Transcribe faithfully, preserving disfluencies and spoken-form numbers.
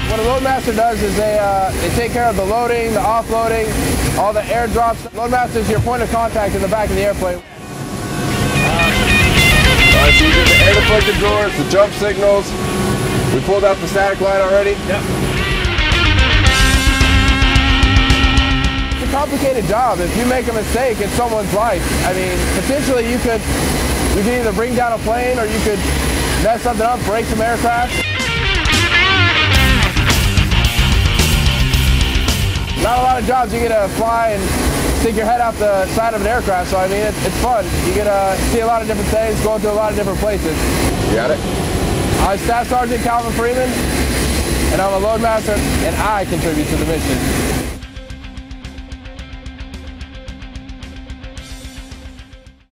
What a Loadmaster does is they, uh, they take care of the loading, the offloading, all the airdrops. Loadmaster is your point of contact in the back of the airplane. All right, so you did the air deflector drawers, the jump signals. We pulled out the static line already. Yep. It's a complicated job. If you make a mistake, it's someone's life. I mean, potentially you could, you could either bring down a plane or you could mess something up, break some aircraft. Not a lot of jobs you get to fly and stick your head out the side of an aircraft, so I mean, it's, it's fun. You get to see a lot of different things, go to a lot of different places. You got it? I'm Staff Sergeant Calvin Freeman, and I'm a Loadmaster, and I contribute to the mission.